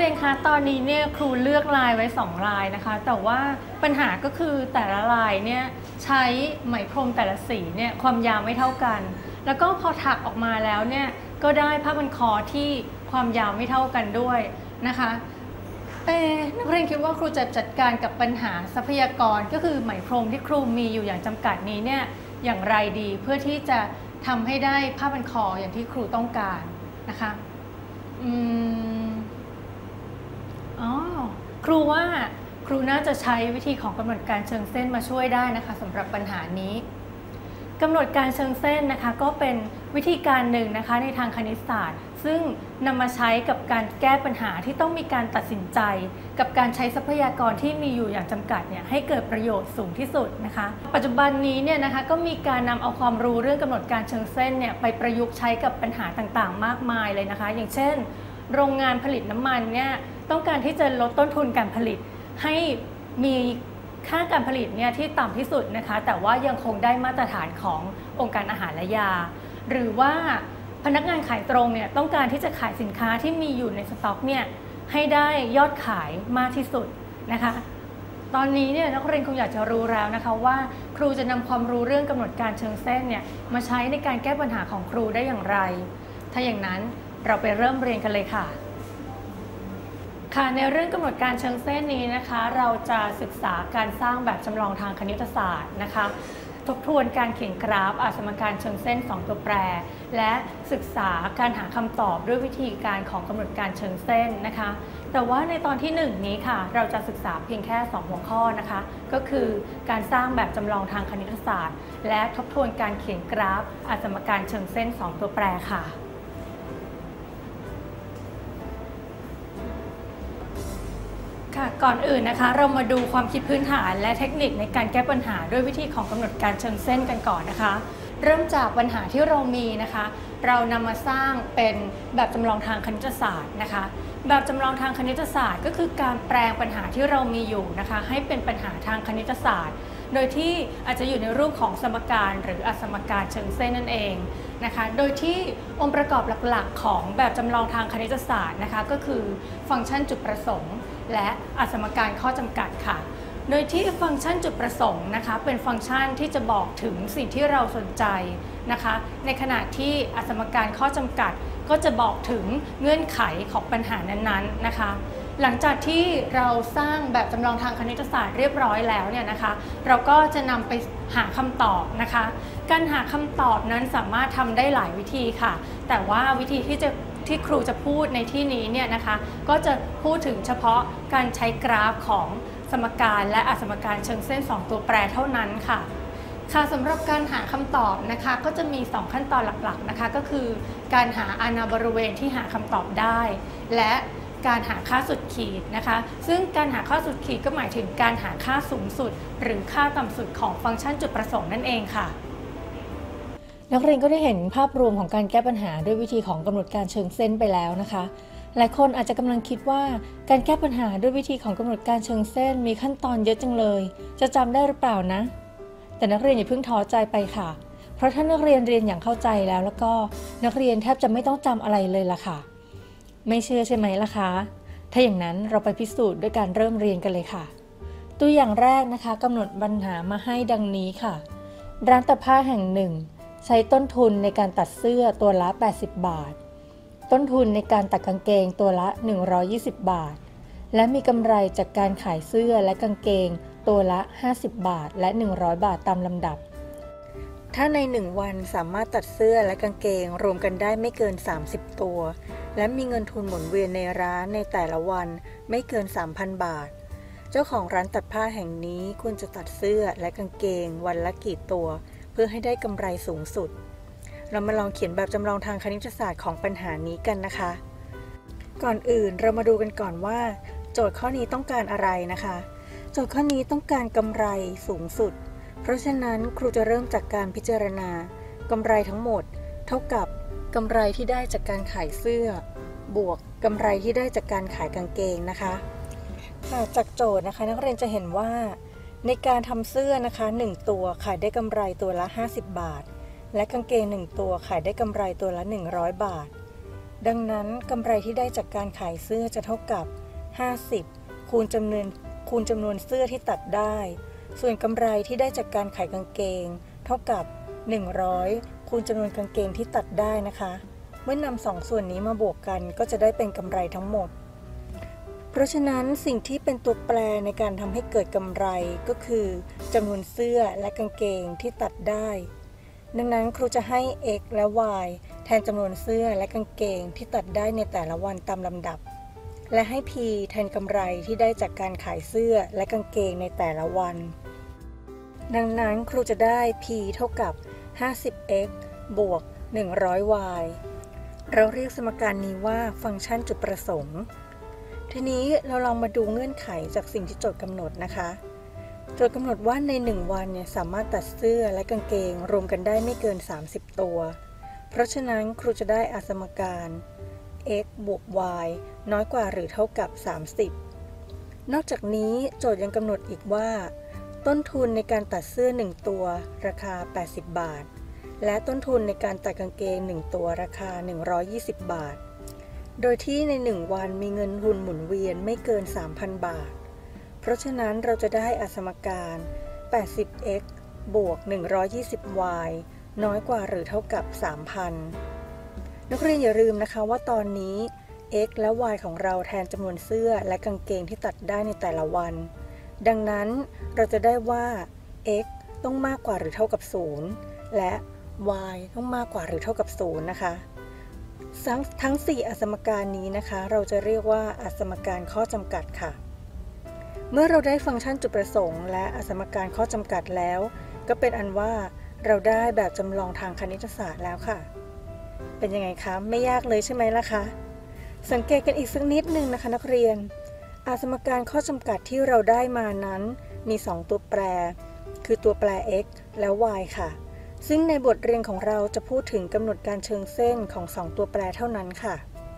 เรียนคะตอนนี้เนี่ยครูเลือกลายไว้2ลายนะคะแต่ว่าปัญหาก็คือแต่ละลายเนี่ยใช้ไหมพรมแต่ละสีเนี่ยความยาวไม่เท่ากันแล้วก็พอถักออกมาแล้วเนี่ยก็ได้ผ้าพันคอที่ความยาวไม่เท่ากันด้วยนะคะนักเรียนคิดว่าครูจะจัดการกับปัญหาทรัพยากรก็คือไหมพรมที่ครูมีอยู่อย่างจำกัดนี้เนี่ยอย่างไรดีเพื่อที่จะทำให้ได้ผ้าพันคออย่างที่ครูต้องการนะคะครูว่าครูน่าจะใช้วิธีของกำหนดการเชิงเส้นมาช่วยได้นะคะสำหรับปัญหานี้กำหนดการเชิงเส้นนะคะก็เป็นวิธีการหนึ่งนะคะในทางคณิตศาสตร์ซึ่งนำมาใช้กับการแก้ปัญหาที่ต้องมีการตัดสินใจกับการใช้ทรัพยากรที่มีอยู่อย่างจำกัดเนี่ยให้เกิดประโยชน์สูงที่สุดนะคะปัจจุบันนี้เนี่ยนะคะก็มีการนำเอาความรู้เรื่องกำหนดการเชิงเส้นเนี่ยไปประยุกต์ใช้กับปัญหาต่างๆมากมายเลยนะคะอย่างเช่นโรงงานผลิตน้ำมันเนี่ยต้องการที่จะลดต้นทุนการผลิตให้มีค่าการผลิตเนี่ยที่ต่ำที่สุดนะคะแต่ว่ายังคงได้มาตรฐานขององค์การอาหารและยาหรือว่าพนักงานขายตรงเนี่ยต้องการที่จะขายสินค้าที่มีอยู่ในสต็อกเนี่ยให้ได้ยอดขายมากที่สุดนะคะตอนนี้เนี่ยนักเรียนคงอยากจะรู้แล้วนะคะว่าครูจะนำความรู้เรื่องกำหนดการเชิงเส้นเนี่ยมาใช้ในการแก้ปัญหาของครูได้อย่างไรถ้าอย่างนั้นเราไปเริ่มเรียนกันเลยค่ะในเรื่องกำหนดการเชิงเส้นนี้นะคะเราจะศึกษาการสร้างแบบจำลองทางคณิตศาสตร์นะคะทบทวนการเขียนกราฟสมการเชิงเส้น2ตัวแปรและศึกษาการหาคำตอบด้วยวิธีการของกำหนดการเชิงเส้นนะคะแต่ว่าในตอนที่1นี้ค่ะเราจะศึกษาเพียงแค่2หัวข้อนะคะก็คือการสร้างแบบจำลองทางคณิตศาสตร์และทบทวนการเขียนกราฟสมการเชิงเส้น2ตัวแปรค่ะก่อนอื่นนะคะเรามาดูความคิดพื้นฐานและเทคนิคในการแก้ปัญหาด้วยวิธีของกำหนดการเชิงเส้นกันก่อนนะคะเริ่มจากปัญหาที่เรามีนะคะเรานำมาสร้างเป็นแบบจำลองทางคณิตศาสตร์นะคะแบบจำลองทางคณิตศาสตร์ก็คือการแปลงปัญหาที่เรามีอยู่นะคะให้เป็นปัญหาทางคณิตศาสตร์โดยที่อาจจะอยู่ในรูปของสมการหรือสมการเชิงเส้นนั่นเองนะคะโดยที่องค์ประกอบหลักๆของแบบจำลองทางคณิตศาสตร์นะคะก็คือฟังก์ชันจุดประสงค์และสมการข้อจำกัดค่ะโดยที่ฟังก์ชันจุดประสงค์นะคะเป็นฟังก์ชันที่จะบอกถึงสิ่งที่เราสนใจนะคะในขณะที่สมการข้อจำกัดก็จะบอกถึงเงื่อนไขของปัญหานั้นๆนะคะหลังจากที่เราสร้างแบบจำลองทางคณิตศาสตร์เรียบร้อยแล้วเนี่ยนะคะเราก็จะนำไปหาคำตอบนะคะการหาคำตอบนั้นสามารถทำได้หลายวิธีค่ะแต่ว่าวิธีที่ครูจะพูดในที่นี้เนี่ยนะคะก็จะพูดถึงเฉพาะการใช้กราฟของสมการและสมการเชิงเส้น2ตัวแปรเท่านั้นค่ะสำหรับการหาคำตอบนะคะก็จะมี2ขั้นตอนหลักๆนะคะก็คือการหาอาณาบริเวณที่หาคำตอบได้และการหาค่าสุดขีดนะคะซึ่งการหาค่าสุดขีดก็หมายถึงการหาค่าสูงสุดหรือค่าต่ำสุดของฟังก์ชันจุดประสงค์นั่นเองค่ะนักเรียนก็ได้เห็นภาพรวมของการแก้ปัญหาด้วยวิธีของกำหนดการเชิงเส้นไปแล้วนะคะหลายคนอาจจะกำลังคิดว่าการแก้ปัญหาด้วยวิธีของกำหนดการเชิงเส้นมีขั้นตอนเยอะจังเลยจะจำได้หรือเปล่านะแต่นักเรียนอย่าเพิ่งท้อใจไปค่ะเพราะถ้านักเรียนเรียนอย่างเข้าใจแล้วก็นักเรียนแทบจะไม่ต้องจำอะไรเลยล่ะค่ะไม่เชื่อใช่ไหมล่ะคะถ้าอย่างนั้นเราไปพิสูจน์ด้วยการเริ่มเรียนกันเลยค่ะตัวอย่างแรกนะคะกำหนดปัญหามาให้ดังนี้ค่ะร้านตัดผ้าแห่งหนึ่งใช้ต้นทุนในการตัดเสื้อตัวละ80 บาทต้นทุนในการตัดกางเกงตัวละ120 บาทและมีกำไรจากการขายเสื้อและกางเกงตัวละ50 บาทและ100 บาทตามลำดับถ้าใน1วันสามารถตัดเสื้อและกางเกงรวมกันได้ไม่เกิน30 ตัวและมีเงินทุนหมุนเวียนในร้านในแต่ละวันไม่เกิน 3,000 บาทเจ้าของร้านตัดผ้าแห่งนี้ควรจะตัดเสื้อและกางเกงวันละกี่ตัวเพื่อให้ได้กำไรสูงสุดเรามาลองเขียนแบบจำลองทางคณิตศาสตร์ของปัญหานี้กันนะคะก่อนอื่นเรามาดูกันก่อนว่าโจทย์ข้อนี้ต้องการอะไรนะคะโจทย์ข้อนี้ต้องการกำไรสูงสุดเพราะฉะนั้นครูจะเริ่มจากการพิจารณากำไรทั้งหมดเท่ากับกำไรที่ได้จากการขายเสื้อบวกกำไรที่ได้จากการขายกางเกงนะคะจากโจทย์นะคะนักเรียนจะเห็นว่าในการทำเสื้อนะคะ1ตัวขายได้กำไรตัวละ50 บาทและกางเกง1ตัวขายได้กำไรตัวละ100 บาทดังนั้นกำไรที่ได้จากการขายเสื้อจะเท่ากับ50คูณจำนวนเสื้อที่ตัดได้ส่วนกำไรที่ได้จากการขายกางเกงเท่ากับ100คูณจำนวนกางเกงที่ตัดได้นะคะเมื่อนำ2ส่วนนี้มาบวกกันก็จะได้เป็นกำไรทั้งหมดเพราะฉะนั้นสิ่งที่เป็นตัวแปรในการทำให้เกิดกำไรก็คือจำนวนเสื้อและกางเกงที่ตัดได้ดังนั้นครูจะให้ x และ y แทนจำนวนเสื้อและกางเกงที่ตัดได้ในแต่ละวันตามลำดับและให้ p แทนกำไรที่ได้จากการขายเสื้อและกางเกงในแต่ละวันดังนั้นครูจะได้ p เท่ากับ 50x บวก 100y เราเรียกสมการนี้ว่าฟังก์ชันจุดประสงค์ทีนี้เราลองมาดูเงื่อนไขจากสิ่งที่โจทย์กำหนดนะคะโจทย์กำหนดว่าใน1วันสามารถตัดเสื้อและกางเกงรวมกันได้ไม่เกิน30ตัวเพราะฉะนั้นครูจะได้สมการ x บวก y น้อยกว่าหรือเท่ากับ30นอกจากนี้โจทย์ยังกำหนดอีกว่าต้นทุนในการตัดเสื้อ1ตัวราคา80บาทและต้นทุนในการตัดกางเกง1ตัวราคา120บาทโดยที่ใน1วันมีเงินทุนหมุนเวียนไม่เกิน 3,000 บาทเพราะฉะนั้นเราจะได้สมการ 80x บวก 120y น้อยกว่าหรือเท่ากับ 3,000 นักเรียนอย่าลืมนะคะว่าตอนนี้ x และ y ของเราแทนจำนวนเสื้อและกางเกงที่ตัดได้ในแต่ละวันดังนั้นเราจะได้ว่า x ต้องมากกว่าหรือเท่ากับ0และ y ต้องมากกว่าหรือเท่ากับ0นะคะทั้ง4สมการนี้นะคะเราจะเรียกว่าสมการข้อจำกัดค่ะเมื่อเราได้ฟังก์ชันจุดประสงค์และสมการข้อจำกัดแล้วก็เป็นอันว่าเราได้แบบจำลองทางคณิตศาสตร์แล้วค่ะเป็นยังไงคะไม่ยากเลยใช่ไหมล่ะคะสังเกตกันอีกสักนิดนึงนะคะนักเรียนสมการข้อจำกัดที่เราได้มานั้นมี2ตัวแปรคือตัวแปร x และ y ค่ะซึ่งในบทเรียนของเราจะพูดถึงกำหนดการเชิงเส้นของ2ตัวแปรเท่านั้นค่ะ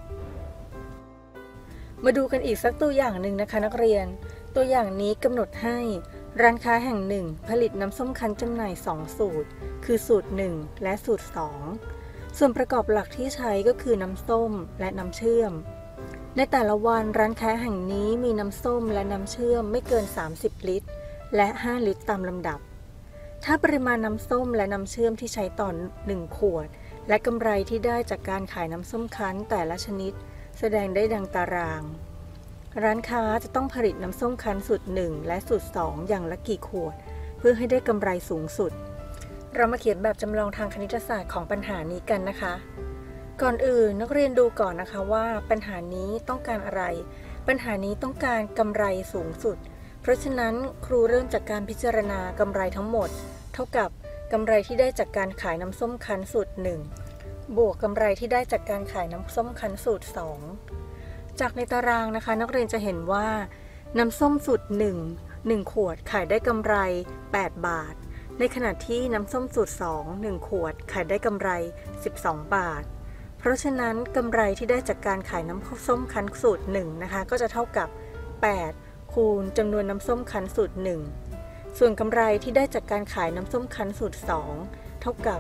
มาดูกันอีกสักตัวอย่างหนึ่งนะคะนักเรียนตัวอย่างนี้กำหนดให้ร้านค้าแห่งหนึ่งผลิตน้ำส้มคั้นจำหน่าย2สูตรคือสูตร1และสูตร2ส่วนประกอบหลักที่ใช้ก็คือน้ำส้มและน้ำเชื่อมในแต่ละวันร้านค้าแห่งนี้มีน้ำส้มและน้ำเชื่อมไม่เกิน30ลิตรและ5ลิตรตามลำดับถ้าปริมาณน้ำส้มและน้ำเชื่อมที่ใช้ต่อ1ขวดและกำไรที่ได้จากการขายน้ำส้มคั้นแต่ละชนิดแสดงได้ดังตารางร้านค้าจะต้องผลิตน้ำส้มคั้นสูตร1และสูตร2อย่างละกี่ขวดเพื่อให้ได้กำไรสูงสุดเรามาเขียนแบบจำลองทางคณิตศาสตร์ของปัญหานี้กันนะคะก่อนอื่นนักเรียนดูก่อนนะคะว่าปัญหานี้ต้องการอะไรปัญหานี้ต้องการกำไรสูงสุดเพราะฉะนั้นครูเริ่มจากการพิจารณากำไรทั้งหมดเท่ากับกำไรที่ได้จากการขายน้ำส้มคั้นสูตร1บวกกำไรที่ได้จากการขายน้ำส้มคั้นสูตร2จากในตารางนะคะนักเรียนจะเห็นว่าน้ำส้มสูตร1ขวดขายได้กำไร8บาทในขณะที่น้ำส้มสูตร2 1ขวดขายได้กำไร12บาทเพราะฉะนั้นกำไรที่ได้จากการขายน้ำส้มคั้นสูตร1นะคะก็จะเท่ากับ8คูณจำนวนน้ำส้มคั้นสูตร1ส่วนกำไรที่ได้จากการขายน้ำส้มคั้นสูตร2เท่ากับ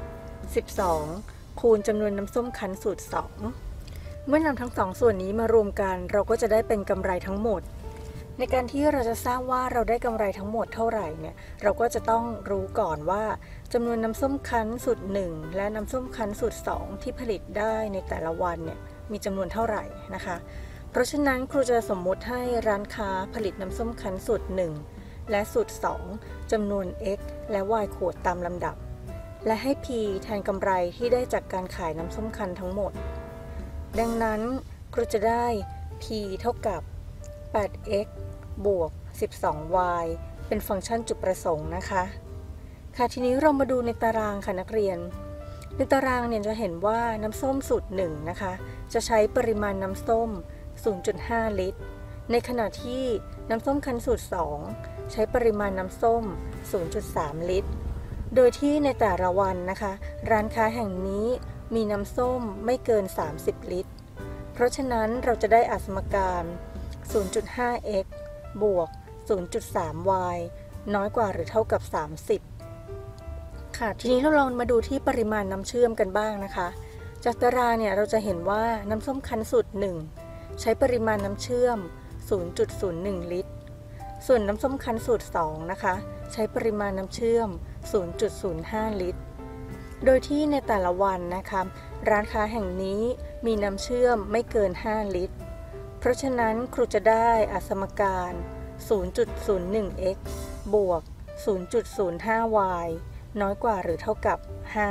12คูณจำนวนน้ำส้มคั้นสูตร2เมื่อนำทั้ง2ส่วนนี้มารวมกันเราก็จะได้เป็นกำไรทั้งหมดในการที่เราจะทราบว่าเราได้กำไรทั้งหมดเท่าไหร่เนี่ยเราก็จะต้องรู้ก่อนว่าจำนวนน้ำส้มคั้นสูตร1และน้ำส้มคั้นสูตร2ที่ผลิตได้ในแต่ละวันเนี่ยมีจำนวนเท่าไหร่นะคะเพราะฉะนั้นครูจะสมมุติให้ร้านค้าผลิตน้ำส้มคั้นสูตร1และสูตร2จำนวน x และ y ขวดตามลำดับและให้ p แทนกำไรที่ได้จากการขายน้ำส้มคั้นทั้งหมดดังนั้นครูจะได้ p เท่ากับ8x บวก 12y เป็นฟังก์ชันจุดประสงค์นะคะค่ะทีนี้เรามาดูในตารางค่ะนักเรียนในตารางเนี่ยจะเห็นว่าน้ำส้มสูตร1นะคะจะใช้ปริมาณน้ำส้ม 0.5 ลิตรในขณะที่น้ำส้มคั้นสูตร2ใช้ปริมาณน้ำส้ม 0.3 ลิตรโดยที่ในแต่ละวันนะคะร้านค้าแห่งนี้มีน้ำส้มไม่เกิน30ลิตรเพราะฉะนั้นเราจะได้สมการ 0.5x บวก 0.3y น้อยกว่าหรือเท่ากับ30ค่ะทีนี้เราลองมาดูที่ปริมาณน้ำเชื่อมกันบ้างนะคะจากตารางเนี่ยเราจะเห็นว่าน้ำส้มคั้นสูตร1ใช้ปริมาณน้ำเชื่อม 0.01 ลิตร ส่วนน้ำส้มคั้นสูตร2นะคะใช้ปริมาณน้ำเชื่อม 0.05 ลิตร โดยที่ในแต่ละวันนะคะร้านค้าแห่งนี้มีน้ำเชื่อมไม่เกิน 5 ลิตร เพราะฉะนั้นครูจะได้อสมการ 0.01x บวก 0.05y น้อยกว่าหรือเท่ากับ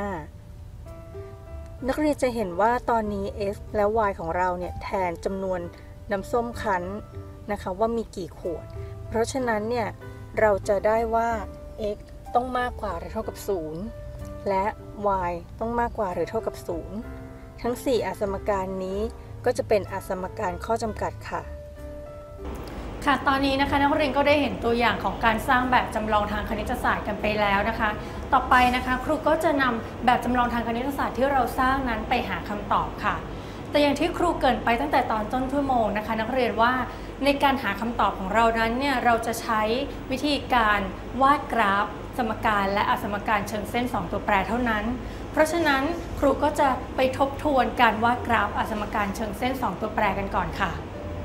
5 นักเรียนจะเห็นว่าตอนนี้ x และ y ของเราเนี่ยแทนจำนวนน้ำส้มคั้นนะคะว่ามีกี่ขวด เพราะฉะนั้นเนี่ยเราจะได้ว่า x ต้องมากกว่าหรือเท่ากับ 0 และ y ต้องมากกว่าหรือเท่ากับ 0 ทั้ง 4 อสมการนี้ก็จะเป็นอสมการข้อจำกัดค่ะค่ะตอนนี้นะคะนักเรียนก็ได้เห็นตัวอย่างของการสร้างแบบจำลองทางคณิตศาสตร์กันไปแล้วนะคะต่อไปนะคะครูก็จะนำแบบจำลองทางคณิตศาสตร์ที่เราสร้างนั้นไปหาคำตอบค่ะแต่อย่างที่ครูเกริ่นไปตั้งแต่ตอนต้นชั่วโมงนะคะนักเรียนว่าในการหาคำตอบของเรานั้นเนี่ยเราจะใช้วิธีการวาดกราฟสมการและอสมการเชิงเส้น2ตัวแปรเท่านั้นเพราะฉะนั้นครูก็จะไปทบทวนการวาดกราฟอสมการเชิงเส้น2ตัวแปรกันก่อนค่ะ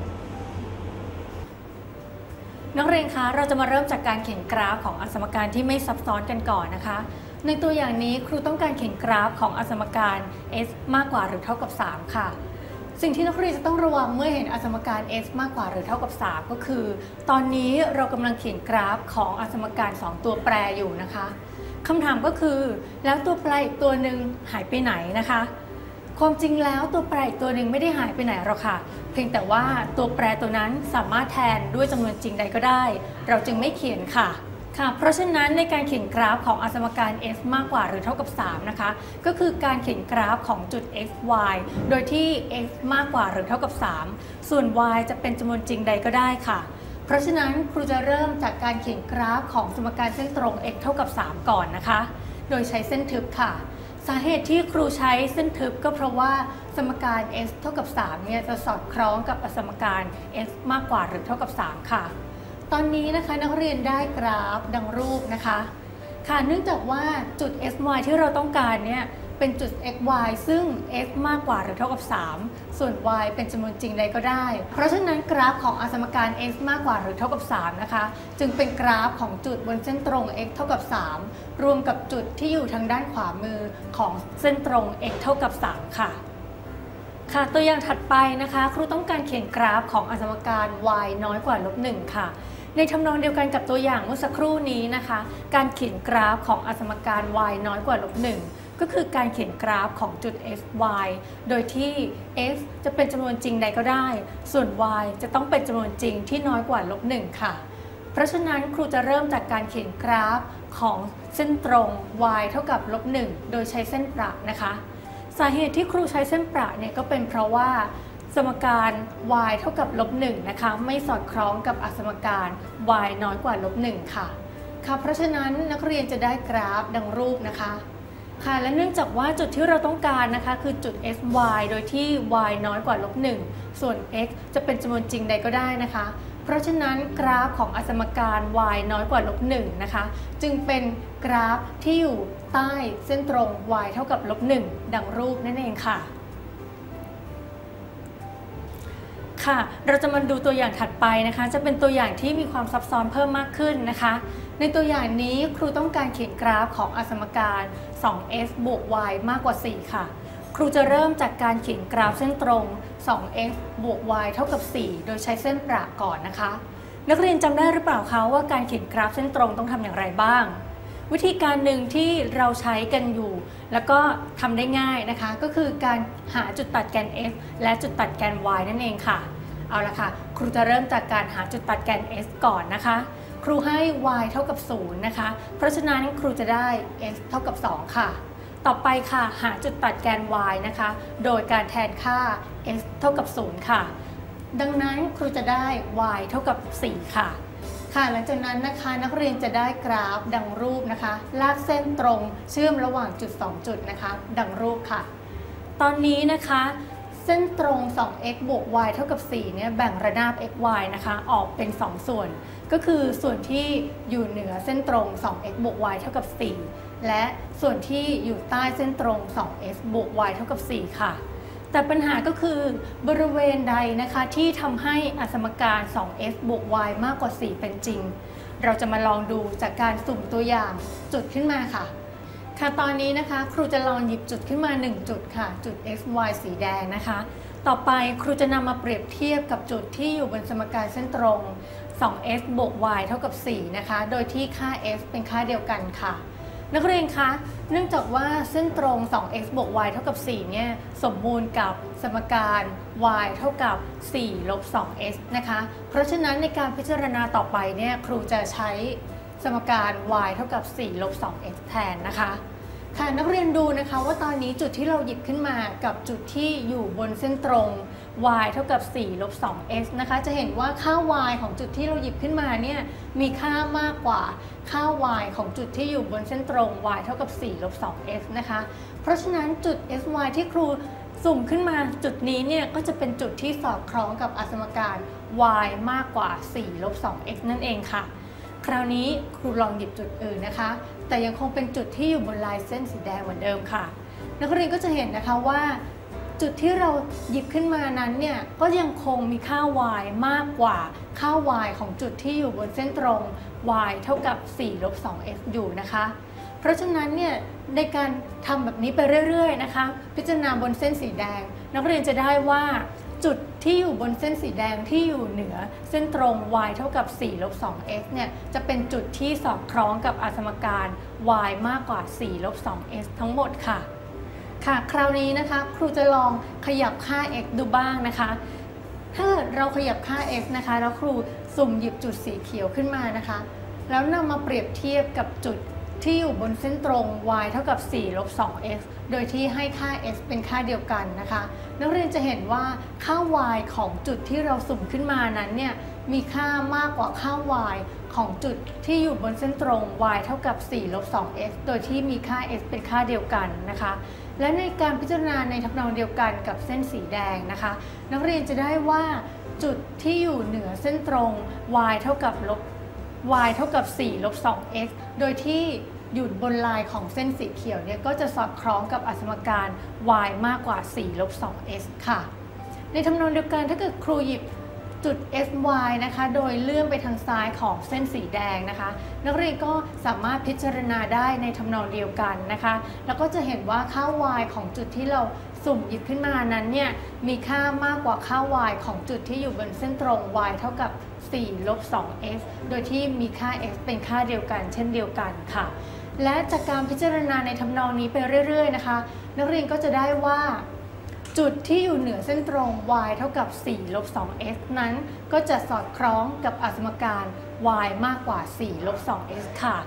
นักเรียนคะเราจะมาเริ่มจากการเขียนกราฟของอสมการที่ไม่ซับซ้อนกันก่อนนะคะในตัวอย่างนี้ครูต้องการเขียนกราฟของอสมการ s มากกว่าหรือเท่ากับ3ค่ะสิ่งที่นักเรียนจะต้องระวังเมื่อเห็นอสมการ s มากกว่าหรือเท่ากับ3ก็คือตอนนี้เรากำลังเขียนกราฟของอสมการ2ตัวแปรอยู่นะคะคำถามก็คือแล้วตัวแปรอีกตัวหนึ่งหายไปไหนนะคะความจริงแล้วตัวแปรอีกตัวหนึ่งไม่ได้หายไปไหนหรอกค่ะเพียงแต่ว่าตัวแปรตัวนั้นสามารถแทนด้วยจำนวนจริงใดก็ได้เราจึงไม่เขียนค่ะเพราะฉะนั้นในการเขียนกราฟของอสมการ s มากกว่าหรือเท่ากับ3นะคะก็คือการเขียนกราฟของจุด x y โดยที่ x มากกว่าหรือเท่ากับ3ส่วน y จะเป็นจำนวนจริงใดก็ได้ค่ะเพราะฉะนั้นครูจะเริ่มจากการเขียนกราฟของสมการเส้นตรง x เท่ากับ3ก่อนนะคะโดยใช้เส้นทึบค่ะสาเหตุที่ครูใช้เส้นทึบก็เพราะว่าสมการ s เท่ากับ3เนี่ยจะสอดคล้องกับสมการ s มากกว่าหรือเท่ากับ3ค่ะตอนนี้นะคะนักเรียนได้กราฟดังรูปนะคะค่ะเนื่องจากว่าจุด s y ที่เราต้องการเนี่ยเป็นจุด x y ซึ่ง x มากกว่าหรือเท่ากับ3ส่วน y เป็นจำนวนจริงใดก็ได้เพราะฉะนั้นกราฟของอสมการ s มากกว่าหรือเท่ากับ3นะคะจึงเป็นกราฟของจุดบนเส้นตรง x เท่ากับ3รวมกับจุดที่อยู่ทางด้านขวามือของเส้นตรง x เท่ากับ3ค่ะตัวอย่างถัดไปนะคะครูต้องการเขียนกราฟของอสมการ y น้อยกว่าลบ1ค่ะในทำนองเดียวกันกับตัวอย่างเมื่อสักครู่นี้นะคะการเขียนกราฟของอสมการ y น้อยกว่าลบ1ก็คือการเขียนกราฟของจุด s y โดยที่ x จะเป็นจำนวนจริงใดก็ได้ส่วน y จะต้องเป็นจำนวนจริงที่น้อยกว่าลบ1ค่ะเพราะฉะนั้นครูจะเริ่มจากการเขียนกราฟของเส้นตรง y เท่ากับลบ1โดยใช้เส้นประนะคะสาเหตุที่ครูใช้เส้นประเนี่ยก็เป็นเพราะว่าสมการ y เท่ากับลบ1นะคะไม่สอดคล้องกับอสมการ y น้อยกว่าลบ1ค่ะเพราะฉะนั้นนักเรียนจะได้กราฟดังรูปนะคะและเนื่องจากว่าจุดที่เราต้องการนะคะคือจุด s y โดยที่ y น้อยกว่าลบ1ส่วน x จะเป็นจำนวนจริงใดก็ได้นะคะเพราะฉะนั้นกราฟของอสมการ y น้อยกว่าลบ1นะคะจึงเป็นกราฟที่อยู่ใต้เส้นตรง y เท่ากับลบ1ดังรูปนั่นเองค่ะเราจะมาดูตัวอย่างถัดไปนะคะจะเป็นตัวอย่างที่มีความซับซ้อนเพิ่มมากขึ้นนะคะในตัวอย่างนี้ครูต้องการเขียนกราฟของอสมการ 2s บวก y มากกว่า4ค่ะครูจะเริ่มจากการเขียนกราฟเส้นตรง 2x บวก y เท่ากับ4โดยใช้เส้นประก่อนนะคะนักเรียนจำได้หรือเปล่าคะว่าการเขียนกราฟเส้นตรงต้องทำอย่างไรบ้างวิธีการหนึ่งที่เราใช้กันอยู่แล้วก็ทำได้ง่ายนะคะก็คือการหาจุดตัดแกน x และจุดตัดแกน y นั่นเองค่ะเอาละค่ะครูจะเริ่มจากการหาจุดตัดแกน s ก่อนนะคะครูให้ y เท่ากับ0นะคะเพราะฉะนั้นครูจะได้ s เท่ากับ2ค่ะต่อไปค่ะหาจุดตัดแกน y นะคะโดยการแทนค่า s เท่ากับ0ค่ะดังนั้นครูจะได้ y เท่ากับ4ค่ะหลังจากนั้นนะคะนักเรียนจะได้กราฟดังรูปนะคะลากเส้นตรงเชื่อมระหว่างจุด2จุดนะคะดังรูปค่ะตอนนี้นะคะเส้นตรง 2x บวก y เท่ากับ4เนี่ยแบ่งระนาบ x y นะคะออกเป็น2ส่วนก็คือส่วนที่อยู่เหนือเส้นตรง 2x บวก y เท่ากับ4 และส่วนที่อยู่ใต้เส้นตรง 2x บวก y เท่ากับ 4 ค่ะแต่ปัญหาก็คือบริเวณใดนะคะที่ทำให้อสมการ 2x บวก y มากกว่า 4 เป็นจริงเราจะมาลองดูจากการสุ่มตัวอย่างจุดขึ้นมาค่ะตอนนี้นะคะครูจะลองหยิบจุดขึ้นมา1จุดค่ะจุด x y สีแดงนะคะต่อไปครูจะนำมาเปรียบเทียบกับจุดที่อยู่บนสมการเส้นตรง 2x บวก y เท่ากับ 4 นะคะโดยที่ค่า x เป็นค่าเดียวกันค่ะนักเรียนคะเนื่องจากว่าเส้นตรง 2x บวก y เท่ากับ 4 เนี่ยสมบูรณ์กับสมการ y เท่ากับ 4 ลบ 2x นะคะเพราะฉะนั้นในการพิจารณาต่อไปเนี่ยครูจะใช้สมการ y เท่ากับ 4 ลบ 2x แทนนะคะนักเรียนดูนะคะว่าตอนนี้จุดที่เราหยิบขึ้นมากับจุดที่อยู่บนเส้นตรง y เท่ากับ 4 ลบ 2x นะคะจะเห็นว่าค่า y ของจุดที่เราหยิบขึ้นมาเนี่ยมีค่ามากกว่าค่า y ของจุดที่อยู่บนเส้นตรง y เท่ากับ 4 ลบ 2x นะคะเพราะฉะนั้นจุด sy ที่ครูสุ่มขึ้นมาจุดนี้เนี่ยก็จะเป็นจุดที่สอดคล้องกับอสมการ y มากกว่า 4 ลบ 2x นั่นเองค่ะคราวนี้ครูลองหยิบจุดอื่นนะคะแต่ยังคงเป็นจุดที่อยู่บนลายเส้นสีแดงเหมือนเดิมค่ะนักเรียนก็จะเห็นนะคะว่าจุดที่เราหยิบขึ้นมานั้นเนี่ยก็ยังคงมีค่า y มากกว่าค่า y ของจุดที่อยู่บนเส้นตรง y เท่ากับ 4 ลบ 2x อยู่นะคะเพราะฉะนั้นเนี่ยในการทำแบบนี้ไปเรื่อยๆนะคะพิจารณาบนเส้นสีแดงนักเรียนจะได้ว่าจุดที่อยู่บนเส้นสีแดงที่อยู่เหนือเส้นตรง y เท่ากับ 4 ลบ 2x เนี่ยจะเป็นจุดที่สอดคล้องกับอสมการ y มากกว่า 4 ลบ 2x ทั้งหมดค่ะคราวนี้นะคะครูจะลองขยับค่า x ดูบ้างนะคะถ้าเราขยับค่า x นะคะแล้วครูสุ่มหยิบจุดสีเขียวขึ้นมานะคะแล้วนำมาเปรียบเทียบกับจุดที่อยู่บนเส้นตรง y เท่ากับ 4 ลบ 2x โดยที่ให้ค่า x เป็นค่าเดียวกันนะคะนักเรียนจะเห็นว่าค่า y ของจุดที่เราสุ่มขึ้นมานั้นเนี่ยมีค่ามากกว่าค่า y ของจุดที่อยู่บนเส้นตรง y เท่ากับ 4 ลบ 2x โดยที่มีค่า x เป็นค่าเดียวกันนะคะและในการพิจารณาในทำนองเดียวกันกับเส้นสีแดงนะคะนักเรียนจะได้ว่าจุดที่อยู่เหนือเส้นตรง y เท่ากับ y เท่ากับ 4 ลบ 2x โดยที่อยู่บนลายของเส้นสีเขียวเนี่ยก็จะสอดคล้องกับอสมการ y มากกว่า 4 ลบ 2x ค่ะในทำนองเดียวกันถ้าเกิดครูหยิบจุด sy นะคะโดยเลื่อนไปทางซ้ายของเส้นสีแดงนะคะนักเรียนก็สามารถพิจารณาได้ในทำนองเดียวกันนะคะแล้วก็จะเห็นว่าค่า y ของจุดที่เราสุ่มหยิบขึ้นมานั้นเนี่ยมีค่ามากกว่าค่า y ของจุดที่อยู่บนเส้นตรง y เท่ากับ 4 ลบ 2x โดยที่มีค่า x เป็นค่าเดียวกันเช่นเดียวกันค่ะและจากการพิจารณาในทำนองนี้ไปเรื่อยๆนะคะนักเรียนก็จะได้ว่าจุดที่อยู่เหนือเส้นตรง y เท่ากับ 4 ลบ 2x นั้นก็จะสอดคล้องกับอสมการ y มากกว่า 4 ลบ 2x ค่ะ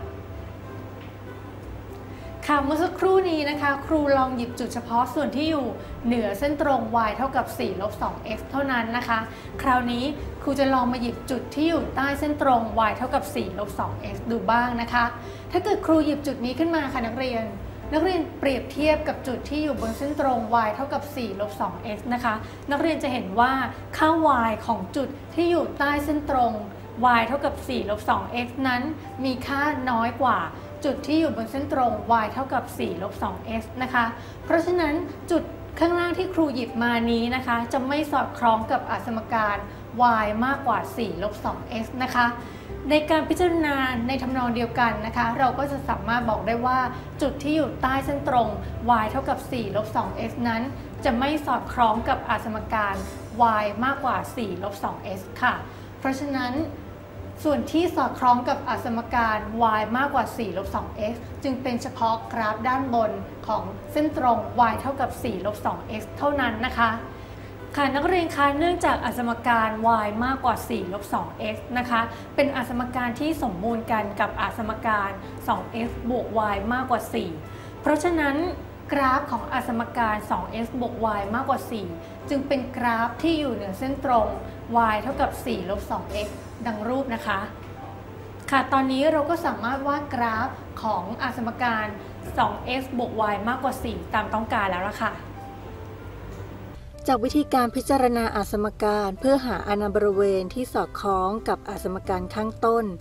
เมื่อสักครู่นี้นะคะครูลองหยิบจุดเฉพาะส่วนที่อยู่เหนือเส้นตรง y เท่ากับ 4 ลบ 2x เท่านั้นนะคะคราวนี้ครูจะลองมาหยิบจุดที่อยู่ใต้เส้นตรง y เท่ากับ 4 ลบ 2x ดูบ้างนะคะถ้าเกิดครูหยิบจุดนี้ขึ้นมาค่ะนักเรียนเปรียบเทียบกับจุดที่อยู่บนเส้นตรง y เท่ากับ 4 ลบ 2x นะคะนักเรียนจะเห็นว่าค่า y ของจุดที่อยู่ใต้เส้นตรง y เท่ากับ 4 ลบ 2x นั้นมีค่าน้อยกว่าจุดที่อยู่บนเส้นตรง y เท่ากับ 4 ลบ 2x นะคะเพราะฉะนั้นจุดข้างล่างที่ครูหยิบมานี้นะคะจะไม่สอดคล้องกับอสมการ y มากกว่า 4 ลบ 2x นะคะในการพิจารณาในทำนองเดียวกันนะคะเราก็จะสามารถบอกได้ว่าจุดที่อยู่ใต้เส้นตรง y เท่ากับ 4 ลบ 2x นั้นจะไม่สอดคล้องกับอสมการ y มากกว่า 4 ลบ 2x ค่ะเพราะฉะนั้นส่วนที่สอดคล้องกับอสมการ y มากกว่า 4 ลบ 2x จึงเป็นเฉพาะกราฟด้านบนของเส้นตรง y เท่ากับ 4 ลบ 2x เท่านั้นนะคะนักเรียนคะเนื่องจากอสมการ y มากกว่า 4 ลบ 2x นะคะเป็นอสมการที่สมบูรณ์กันกับอสมการ 2x บวก y มากกว่า 4 เพราะฉะนั้นกราฟของอสมการ 2x บวก y มากกว่า 4 จึงเป็นกราฟที่อยู่เหนือเส้นตรง y เท่ากับ 4 ลบ 2x ดังรูปนะคะตอนนี้เราก็สามารถวาดกราฟของอสมการ 2x บวก y มากกว่า 4 ตามต้องการแล้วล่ะค่ะจากวิธีการพิจารณาอสมการเพื่อหาอนาบริเวณที่สอดคล้องกับอสมการข้างต้น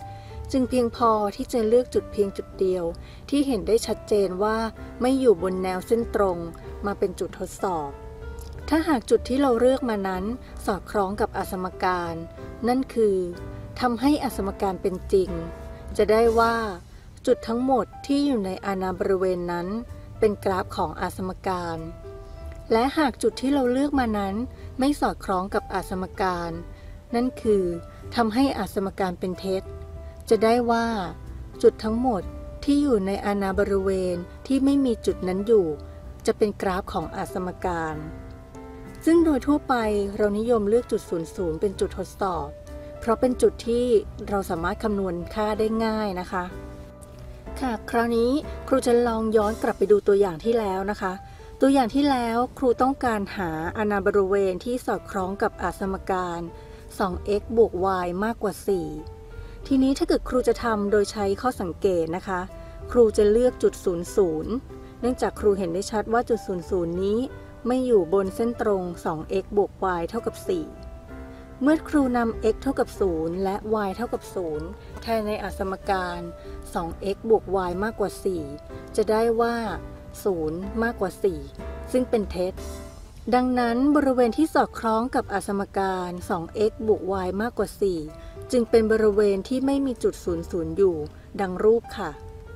จึงเพียงพอที่จะเลือกจุดเพียงจุดเดียวที่เห็นได้ชัดเจนว่าไม่อยู่บนแนวเส้นตรงมาเป็นจุดทดสอบถ้าหากจุดที่เราเลือกมานั้นสอดคล้องกับอสมการนั่นคือทำให้อสมการเป็นจริงจะได้ว่าจุดทั้งหมดที่อยู่ในอาณาบริเวณนั้นเป็นกราฟของอสมการและหากจุดที่เราเลือกมานั้นไม่สอดคล้องกับอสมการนั่นคือทำให้อสมการเป็นเท็จจะได้ว่าจุดทั้งหมดที่อยู่ในอาณาบริเวณที่ไม่มีจุดนั้นอยู่จะเป็นกราฟของอสมการซึ่งโดยทั่วไปเรานิยมเลือกจุด00เป็นจุดทดสอบเพราะเป็นจุดที่เราสามารถคำนวณค่าได้ง่ายนะคะค่ะคราวนี้ครูจะลองย้อนกลับไปดูตัวอย่างที่แล้วนะคะตัวอย่างที่แล้วครูต้องการหาอาณาบริเวณที่สอดคล้องกับอสมการ 2x บวก y มากกว่า4ทีนี้ถ้าเกิดครูจะทำโดยใช้ข้อสังเกตนะคะครูจะเลือกจุด00เนื่องจากครูเห็นได้ชัดว่าจุด00นี้ไม่อยู่บนเส้นตรง 2x บวก y เท่ากับ4เมื่อครูนำ x เท่ากับ0และ y เท่ากับ0แทนในอสมการ 2x บวก y มากกว่า4จะได้ว่า0มากกว่า4ซึ่งเป็นเท็จดังนั้นบริเวณที่สอดคล้องกับอสมการ 2x บวก y มากกว่า4จึงเป็นบริเวณที่ไม่มีจุด00อยู่ดังรูปค่ะ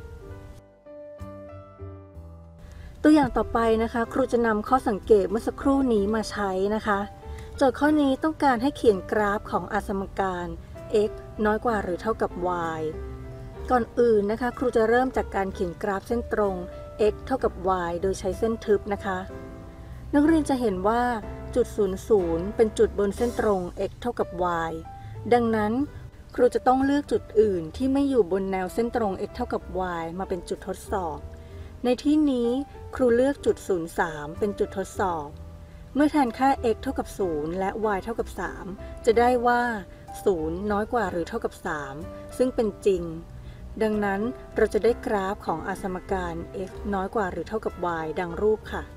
ตัวอย่างต่อไปนะคะครูจะนำข้อสังเกตเมื่อสักครู่นี้มาใช้นะคะโจทย์ข้อนี้ต้องการให้เขียนกราฟของอสมการ x น้อยกว่าหรือเท่ากับ y ก่อนอื่นนะคะครูจะเริ่มจากการเขียนกราฟเส้นตรง x เท่ากับ y โดยใช้เส้นทึบนะคะนักเรียนจะเห็นว่าจุด00เป็นจุดบนเส้นตรง x เท่ากับ y ดังนั้นครูจะต้องเลือกจุดอื่นที่ไม่อยู่บนแนวเส้นตรง x เท่ากับ y มาเป็นจุดทดสอบในที่นี้ครูเลือกจุด03เป็นจุดทดสอบเมื่อแทนค่า x เท่ากับ0และ y เท่ากับ3จะได้ว่า0น้อยกว่าหรือเท่ากับ3ซึ่งเป็นจริงดังนั้นเราจะได้กราฟของอสมการ x น้อยกว่าหรือเท่ากับ y ดังรูปค่ะ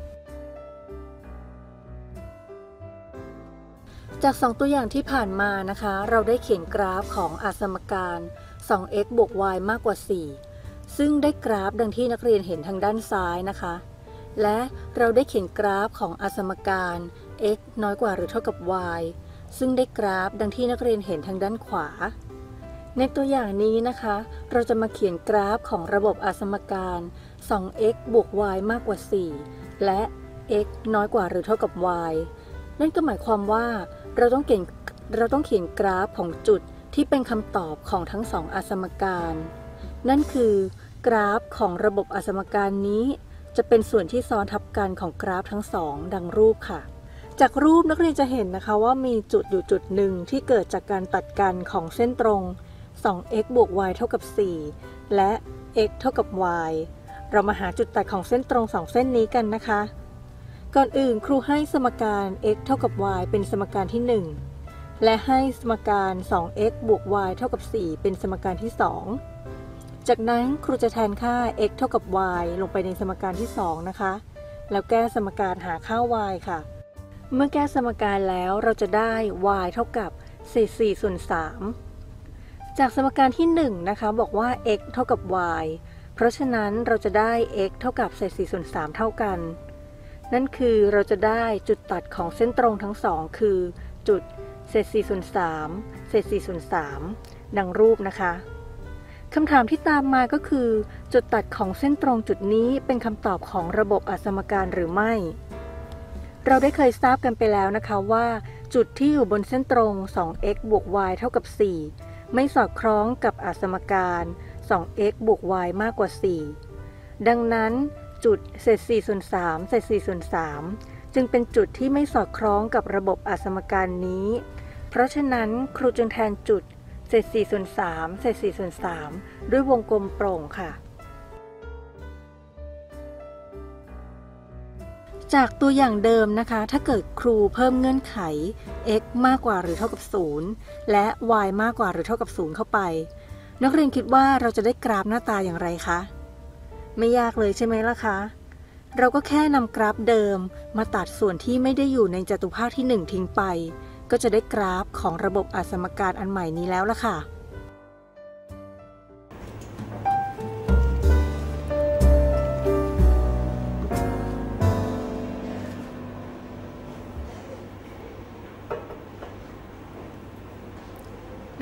จาก2ตัวอย่างที่ผ่านมานะคะเราได้เขียนกราฟของอสมการ 2x บวก y มากกว่า4ซึ่งได้กราฟดังที่นักเรียนเห็นทางด้านซ้ายนะคะและเราได้เขียนกราฟของอสมการ x น้อยกว่าหรือเท่ากับ y ซึ่งได้กราฟดังที่นักเรียนเห็นทางด้านขวาในตัวอย่างนี้นะคะเราจะมาเขียนกราฟของระบบอสมการ 2x บวก y มากกว่า4และ x น้อยกว่าหรือเท่ากับ y นั่นก็หมายความว่าเราต้องเขียนกราฟของจุดที่เป็นคำตอบของทั้ง2อสมการนั่นคือกราฟของระบบอสมการนี้จะเป็นส่วนที่ซ้อนทับกันของกราฟทั้งสองดังรูปค่ะจากรูปนักเรียนจะเห็นนะคะว่ามีจุดอยู่จุดหนึ่งที่เกิดจากการตัดกันของเส้นตรง 2x บวก y เท่ากับ4และ x เท่ากับ y เรามาหาจุดตัดของเส้นตรง2เส้นนี้กันนะคะก่อนอื่นครูให้สมการ x เท่ากับ y เป็นสมการที่1และให้สมการ 2x บวก y เท่ากับ4เป็นสมการที่2จากนั้นครูจะแทนค่า x เท่ากับ y ลงไปในสมการที่2นะคะแล้วแก้สมการหาค่า y ค่ะเมื่อแก้สมการแล้วเราจะได้ y เท่ากับเศษ4ส่วน3จากสมการที่1นะคะบอกว่า x เท่ากับ y เพราะฉะนั้นเราจะได้ x เท่ากับเศษ4ส่วน3เท่ากันนั่นคือเราจะได้จุดตัดของเส้นตรงทั้งสองคือจุดเศษ4ส่วน3เศษ4ส่วน3ดังรูปนะคะคำถามที่ตามมาก็คือจุดตัดของเส้นตรงจุดนี้เป็นคำตอบของระบบอสมการหรือไม่เราได้เคยทราบกันไปแล้วนะคะว่าจุดที่อยู่บนเส้นตรง 2x บวก y เท่ากับ4ไม่สอดคล้องกับอสมการ 2x บวก y มากกว่า4ดังนั้นจุดเศษ4ส่วน3เศษ4ส่วน3จึงเป็นจุดที่ไม่สอดคล้องกับระบบอสมการนี้เพราะฉะนั้นครูจึงแทนจุดเศษ4ส่วน3เศษ4ส่วน3ด้วยวงกลมโปร่งค่ะจากตัวอย่างเดิมนะคะถ้าเกิดครูเพิ่มเงื่อนไข x มากกว่าหรือเท่ากับ0และ y มากกว่าหรือเท่ากับ0เข้าไปนักเรียนคิดว่าเราจะได้กราฟหน้าตาอย่างไรคะไม่ยากเลยใช่ไหมล่ะคะเราก็แค่นำกราฟเดิมมาตัดส่วนที่ไม่ได้อยู่ในจตุภาคที่1ทิ้งไปก็จะได้กราฟของระบบอสมการอันใหม่นี้แล้วล่ะค่ะ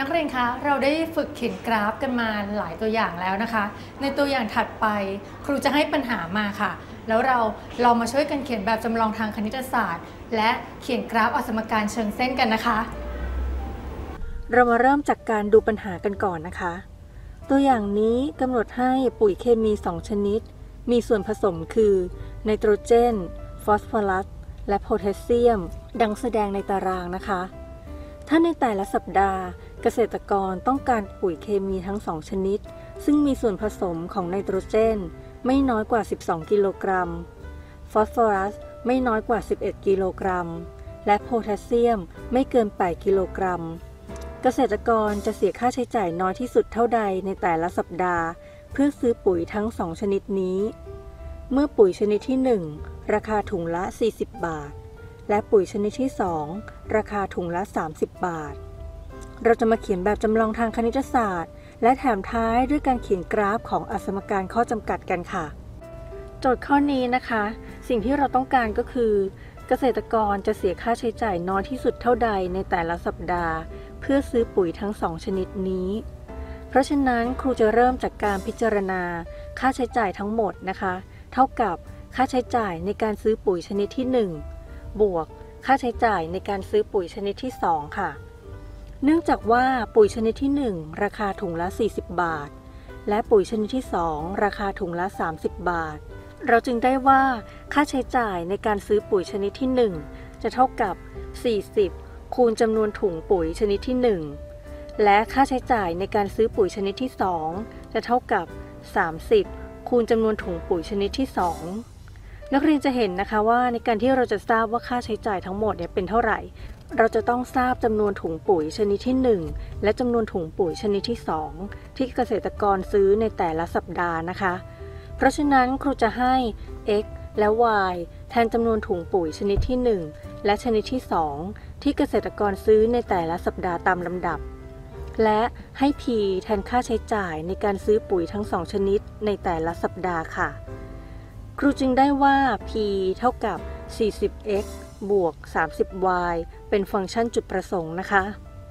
นักเรียนคะเราได้ฝึกเขียนกราฟกันมาหลายตัวอย่างแล้วนะคะในตัวอย่างถัดไปครูจะให้ปัญหามาค่ะแล้วเราลองมาช่วยกันเขียนแบบจำลองทางคณิตศาสตร์และเขียนกราฟอสมการเชิงเส้นกันนะคะเรามาเริ่มจากการดูปัญหากันก่อนนะคะตัวอย่างนี้กำหนดให้ปุ๋ยเคมี2ชนิดมีส่วนผสมคือไนโตรเจนฟอสฟอรัสและโพแทสเซียมดังแสดงในตารางนะคะถ้าในแต่ละสัปดาห์เกษตรกรต้องการปุ๋ยเคมีทั้ง2ชนิดซึ่งมีส่วนผสมของไนโตรเจนไม่น้อยกว่า12กิโลกรัมฟอสฟอรัสไม่น้อยกว่า11กิโลกรัมและโพแทสเซียมไม่เกิน8กิโลกรัมเกษตรกรจะเสียค่าใช้จ่ายน้อยที่สุดเท่าใดในแต่ละสัปดาห์เพื่อซื้อปุ๋ยทั้ง2ชนิดนี้เมื่อปุ๋ยชนิดที่1ราคาถุงละ40บาทและปุ๋ยชนิดที่2ราคาถุงละ30บาทเราจะมาเขียนแบบจำลองทางคณิตศาสตร์และแถมท้ายด้วยการเขียนกราฟของอสมการข้อจำกัดกันค่ะโจทย์ข้อนี้นะคะสิ่งที่เราต้องการก็คือเกษตรกรจะเสียค่าใช้จ่ายน้อยที่สุดเท่าใดในแต่ละสัปดาห์เพื่อซื้อปุ๋ยทั้ง2ชนิดนี้เพราะฉะนั้นครูจะเริ่มจากการพิจารณาค่าใช้จ่ายทั้งหมดนะคะเท่ากับค่าใช้จ่ายในการซื้อปุ๋ยชนิดที่1บวกค่าใช้จ่ายในการซื้อปุ๋ยชนิดที่2ค่ะเนื่องจากว่าปุ๋ยชนิดที่1ราคาถุงละ40บาทและปุ๋ยชนิดที่2ราคาถุงละ30บาทเราจึงได้ว่าค่าใช้จ่ายในการซื้อปุ๋ยชนิดที่1จะเท่ากับ40คูณจำนวนถุงปุ๋ยชนิดที่1และค่าใช้จ่ายในการซื้อปุ๋ยชนิดที่2จะเท่ากับ30คูณจำนวนถุงปุ๋ยชนิดที่2นักเรียนจะเห็นนะคะว่าในการที่เราจะทราบว่าค่าใช้จ่ายทั้งหมดเป็นเท่าไหร่เราจะต้องทราบจำนวนถุงปุ๋ยชนิดที่1และจำนวนถุงปุ๋ยชนิดที่2ที่เกษตรกรซื้อในแต่ละสัปดาห์นะคะเพราะฉะนั้นครูจะให้ x และ y แทนจำนวนถุงปุ๋ยชนิดที่1และชนิดที่2ที่เกษตรกรซื้อในแต่ละสัปดาห์ตามลำดับและให้ p แทนค่าใช้จ่ายในการซื้อปุ๋ยทั้ง2ชนิดในแต่ละสัปดาห์ค่ะครูจึงได้ว่า p เท่ากับ40x บวก 30y เป็นฟังก์ชันจุดประสงค์นะคะ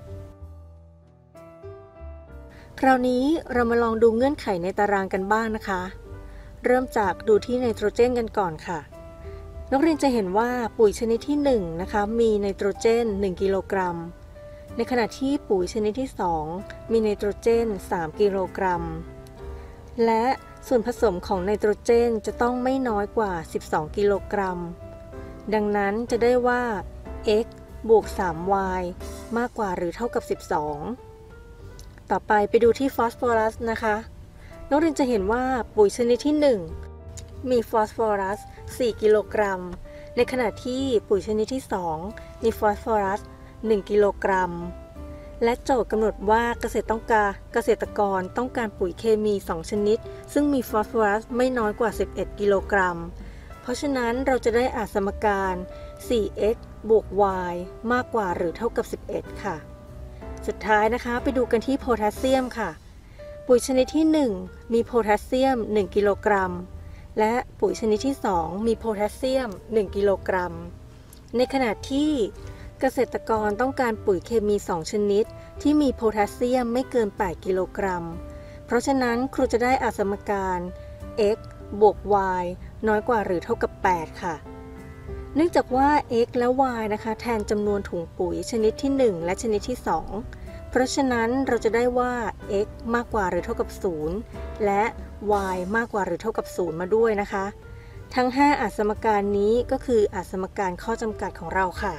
คราวนี้เรามาลองดูเงื่อนไขในตารางกันบ้างนะคะเริ่มจากดูที่ไนโตรเจนกันก่อนค่ะนักเรียนจะเห็นว่าปุ๋ยชนิดที่1นะคะมีไนโตรเจน1กิโลกรัมในขณะที่ปุ๋ยชนิดที่2มีไนโตรเจน3กิโลกรัมและส่วนผสมของไนโตรเจนจะต้องไม่น้อยกว่า12กิโลกรัมดังนั้นจะได้ว่า x บวก 3y มากกว่าหรือเท่ากับ12ต่อไปดูที่ฟอสฟอรัสนะคะนักเรียนจะเห็นว่าปุ๋ยชนิดที่1มีฟอสฟอรัส4กิโลกรัมในขณะที่ปุ๋ยชนิดที่2มีฟอสฟอรัส1กิโลกรัมและโจทย์กำหนดว่าเกษตรกรต้องการปุ๋ยเคมี2ชนิดซึ่งมีฟอสฟอรัสไม่น้อยกว่า11กิโลกรัมเพราะฉะนั้นเราจะได้สมการ 4x บวก y มากกว่าหรือเท่ากับ11ค่ะสุดท้ายนะคะไปดูกันที่โพแทสเซียมค่ะปุ๋ยชนิดที่1มีโพแทสเซียม1กิโลกรัมและปุ๋ยชนิดที่2มีโพแทสเซียม1กิโลกรัมในขณะที่เกษตรกรต้องการปุ๋ยเคมี2ชนิดที่มีโพแทสเซียมไม่เกิน8กิโลกรัมเพราะฉะนั้นครูจะได้สมการ x บวก y น้อยกว่าหรือเท่ากับ8ค่ะเนื่องจากว่า x และ y นะคะแทนจำนวนถุงปุ๋ยชนิดที่1และชนิดที่2เพราะฉะนั้นเราจะได้ว่า x มากกว่าหรือเท่ากับ0และ y มากกว่าหรือเท่ากับ0มาด้วยนะคะทั้ง5สมการนี้ก็คือสมการข้อจำกัดของเราค่ะ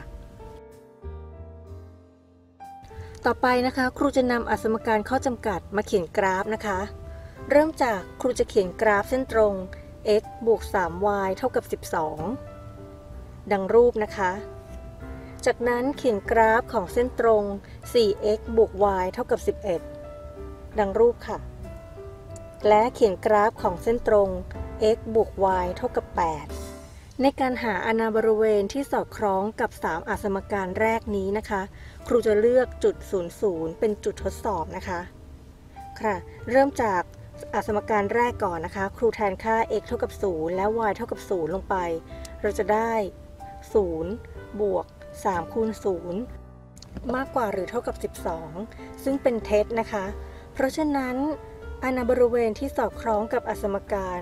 ต่อไปนะคะครูจะนำสมการข้อจำกัดมาเขียนกราฟนะคะเริ่มจากครูจะเขียนกราฟเส้นตรง x บวก 3y เท่ากับ12ดังรูปนะคะจากนั้นเขียนกราฟของเส้นตรง 4x บวก y เท่ากับ11ดังรูปค่ะและเขียนกราฟของเส้นตรง x บวก y เท่ากับ8ในการหาอนาบริเวณที่สอดคล้องกับ3สมการแรกนี้นะคะครูจะเลือกจุด00เป็นจุดทดสอบนะคะค่ะเริ่มจากสมการแรกก่อนนะคะครูแทนค่า x เท่ากับ0และ y เท่ากับ0ลงไปเราจะได้0บวก3คูณ0 มากกว่าหรือเท่ากับ12ซึ่งเป็นเท็จนะคะเพราะฉะนั้นอาณาบริเวณที่สอดคล้องกับอสมการ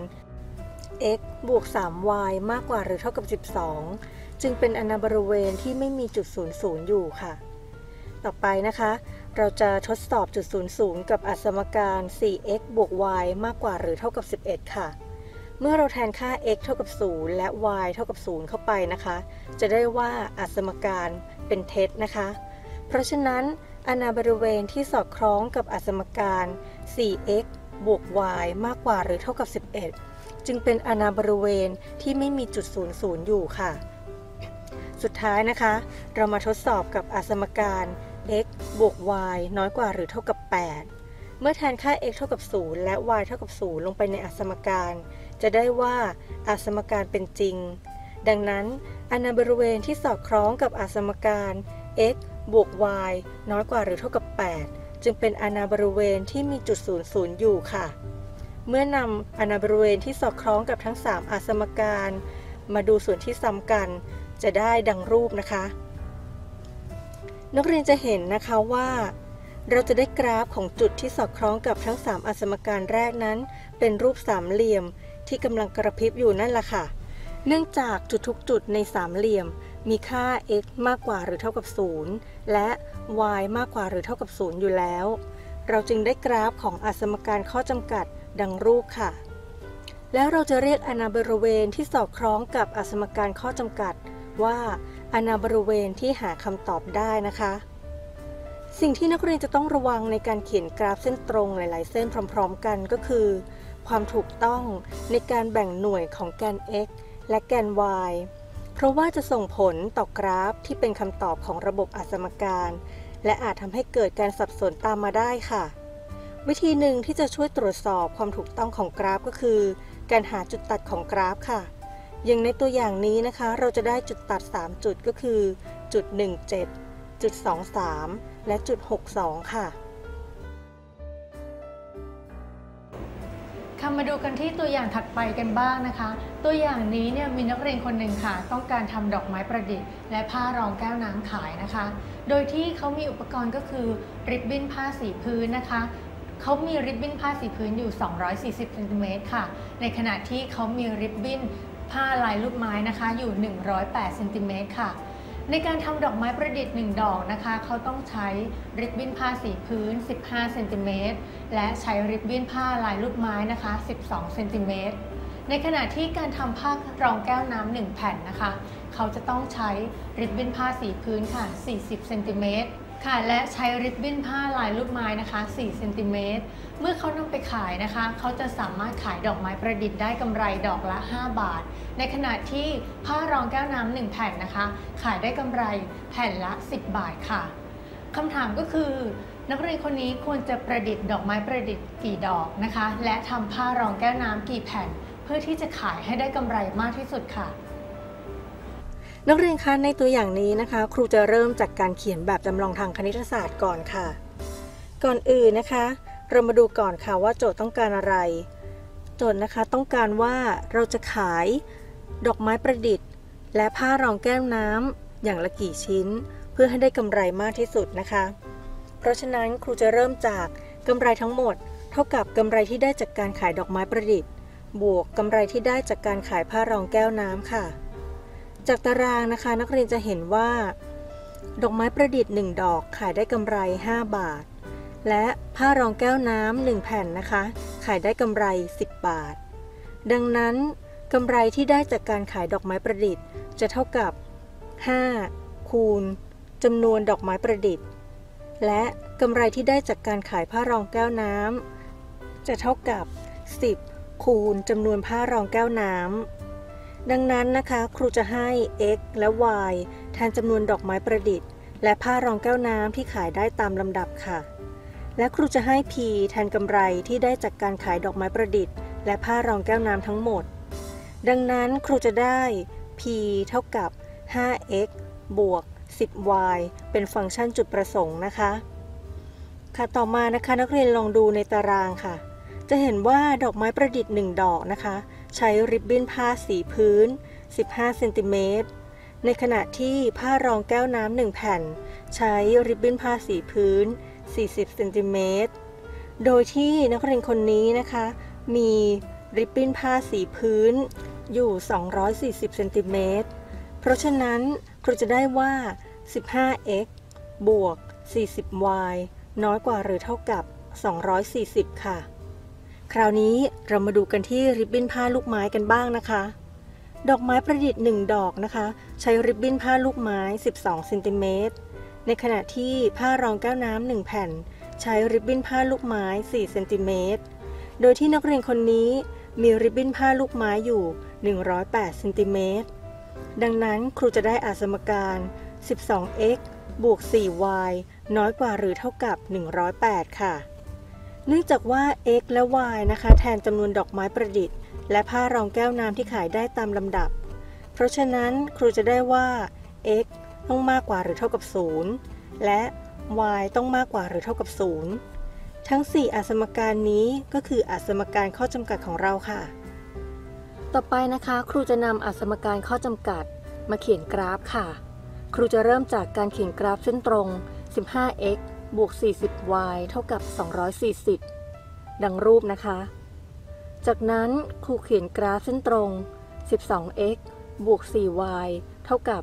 x บวก 3y มากกว่าหรือเท่ากับ12จึงเป็นอาณาบริเวณที่ไม่มีจุด00อยู่ค่ะต่อไปนะคะเราจะทดสอบจุด00กับอสมการ 4x บวก y มากกว่าหรือเท่ากับ11ค่ะเมื่อเราแทนค่า x เท่ากับ0และ y เท่ากับ0เข้าไปนะคะจะได้ว่าอสมการเป็นเท็จนะคะเพราะฉะนั้นอาณาบริเวณที่สอดคล้องกับอสมการ 4x บวก y มากกว่าหรือเท่ากับ11จึงเป็นอาณาบริเวณที่ไม่มีจุด00อยู่ค่ะสุดท้ายนะคะเรามาทดสอบกับอสมการ x บวก y น้อยกว่าหรือเท่ากับ8เมื่อแทนค่า x เท่ากับ0และ y เท่ากับ0ลงไปในอสมการจะได้ว่าอสมการเป็นจริงดังนั้นอาณาบริเวณที่สอดคล้องกับอสมการ x บวก y น้อยกว่าหรือเท่ากับ8จึงเป็นอาณาบริเวณที่มีจุด00อยู่ค่ะเมื่อนำอาณาบริเวณที่สอดคล้องกับทั้ง3อสมการมาดูส่วนที่ซ้ำกันจะได้ดังรูปนะคะนักเรียนจะเห็นนะคะว่าเราจะได้กราฟของจุดที่สอดคล้องกับทั้ง3อสมการแรกนั้นเป็นรูปสามเหลี่ยมที่กำลังกระพริบอยู่นั่นแหละค่ะเนื่องจากจุดทุกจุดในสามเหลี่ยมมีค่า x มากกว่าหรือเท่ากับ0และ y มากกว่าหรือเท่ากับ0อยู่แล้วเราจึงได้กราฟของอสมการข้อจำกัดดังรูปค่ะแล้วเราจะเรียกอาณาบริเวณที่สอดคล้องกับอสมการข้อจำกัดว่าอาณาบริเวณที่หาคำตอบได้นะคะสิ่งที่นักเรียนจะต้องระวังในการเขียนกราฟเส้นตรงหลายๆเส้นพร้อมๆกันก็คือความถูกต้องในการแบ่งหน่วยของแกน x และแกน y เพราะว่าจะส่งผลต่อกราฟที่เป็นคำตอบของระบบอสมการและอาจทำให้เกิดการสับสนตามมาได้ค่ะวิธีหนึ่งที่จะช่วยตรวจสอบความถูกต้องของกราฟก็คือการหาจุดตัดของกราฟค่ะอย่างในตัวอย่างนี้นะคะเราจะได้จุดตัด3จุดก็คือจุด17จุด23และจุด62ค่ะมาดูกันที่ตัวอย่างถัดไปกันบ้างนะคะตัวอย่างนี้เนี่ยมีนักเรียนคนหนึ่งค่ะต้องการทำดอกไม้ประดิษฐ์และผ้ารองแก้วน้ำขายนะคะโดยที่เขามีอุปกรณ์ก็คือริบบิ้นผ้าสีพื้นนะคะเขามีริบบิ้นผ้าสีพื้นอยู่240เซนติเมตรค่ะในขณะที่เขามีริบบิ้นผ้าลายลูกไม้นะคะอยู่108เซนติเมตรค่ะในการทำดอกไม้ประดิษฐ์1ดอกนะคะเขาต้องใช้ริบบิ้นผ้าสีพื้น15เซนติเมตรและใช้ริบบิ้นผ้าลายลูกไม้นะคะ12เซนติเมตรในขณะที่การทำผ้ารองแก้วน้ำ1แผ่นนะคะเขาจะต้องใช้ริบบิ้นผ้าสีพื้นค่ะ40เซนติเมตรค่ะและใช้ริบบิ้นผ้าลายลูกไม้นะคะ4เซนติเมตรเมื่อเขานำไปขายนะคะเขาจะสามารถขายดอกไม้ประดิษฐ์ได้กำไรดอกละ5 บาทในขณะที่ผ้ารองแก้วน้ำ1แผ่นนะคะขายได้กำไรแผ่นละ10 บาทค่ะคำถามก็คือนักเรียนคนนี้ควรจะประดิษฐ์ดอกไม้ประดิษฐ์กี่ดอกนะคะและทำผ้ารองแก้วน้ำกี่แผ่นเพื่อที่จะขายให้ได้กำไรมากที่สุดค่ะนักเรียนคะในตัวอย่างนี้นะคะครูจะเริ่มจากการเขียนแบบจำลองทางคณิตศาสตร์ก่อนค่ะก่อนอื่นนะคะเรามาดูก่อนค่ะว่าโจทย์ต้องการอะไรโจทย์นะคะต้องการว่าเราจะขายดอกไม้ประดิษฐ์และผ้ารองแก้วน้ำอย่างละกี่ชิ้นเพื่อให้ได้กำไรมากที่สุดนะคะเพราะฉะนั้นครูจะเริ่มจากกำไรทั้งหมดเท่ากับกำไรที่ได้จากการขายดอกไม้ประดิษฐ์บวกกำไรที่ได้จากการขายผ้ารองแก้วน้ำค่ะจากตารางนะคะนักเรียนจะเห็นว่าดอกไม้ประดิษฐ์1ดอกขายได้กำไร5 บาทและผ้ารองแก้วน้ำ1แผ่นนะคะขายได้กำไร10 บาทดังนั้นกำไรที่ได้จากการขายดอกไม้ประดิษฐ์จะเท่ากับ5คูณจำนวนดอกไม้ประดิษฐ์และกำไรที่ได้จากการขายผ้ารองแก้วน้ำจะเท่ากับ10คูณจำนวนผ้ารองแก้วน้ำดังนั้นนะคะครูจะให้ x และ y แทนจำนวนดอกไม้ประดิษฐ์และผ้ารองแก้วน้ำที่ขายได้ตามลำดับค่ะและครูจะให้ p แทนกำไรที่ได้จากการขายดอกไม้ประดิษฐ์และผ้ารองแก้วน้ำทั้งหมดดังนั้นครูจะได้ p เท่ากับ 5x บวก 10y เป็นฟังก์ชันจุดประสงค์นะคะค่ะต่อมานะคะนักเรียนลองดูในตารางค่ะจะเห็นว่าดอกไม้ประดิษฐ์1ดอกนะคะใช้ริบบิ้นผ้าสีพื้น15เซนติเมตรในขณะที่ผ้ารองแก้วน้ำ1แผ่นใช้ริบบิ้นผ้าสีพื้น40เซนติเมตรโดยที่นักเรียนคนนี้นะคะมีริบบิ้นผ้าสีพื้นอยู่240เซนติเมตรเพราะฉะนั้นครูจะได้ว่า 15x บวก 40y น้อยกว่าหรือเท่ากับ240ค่ะคราวนี้เรามาดูกันที่ริบบิ้นผ้าลูกไม้กันบ้างนะคะดอกไม้ประดิษฐ์1ดอกนะคะใช้ริบบิ้นผ้าลูกไม้12เซนติเมตรในขณะที่ผ้ารองแก้วน้ำ1แผ่นใช้ริบบิ้นผ้าลูกไม้4เซนติเมตรโดยที่นักเรียนคนนี้มีริบบิ้นผ้าลูกไม้อยู่108เซนติเมตรดังนั้นครูจะได้อาสมการ 12x บวก 4y น้อยกว่าหรือเท่ากับ108ค่ะเนื่องจากว่า x และ y นะคะแทนจำนวนดอกไม้ประดิษฐ์และผ้ารองแก้วน้ำที่ขายได้ตามลำดับเพราะฉะนั้นครูจะได้ว่า x ต้องมากกว่าหรือเท่ากับ0และ y ต้องมากกว่าหรือเท่ากับ0ทั้ง4อาสมการนี้ก็คืออาสมการข้อจำกัดของเราค่ะต่อไปนะคะครูจะนำอาสมการข้อจำกัดมาเขียนกราฟค่ะครูจะเริ่มจากการเขียนกราฟเส้นตรง 15x บวก 40y เท่ากับ240ดังรูปนะคะจากนั้นครูเขียนกราฟเส้นตรง 12x บวก 4y เท่ากับ